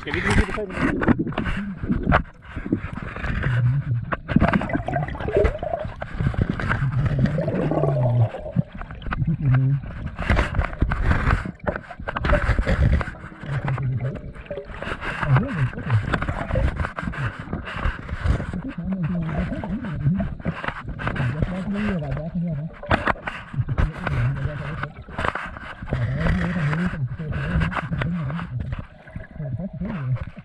Skal vi ikke lige det på? Thank you.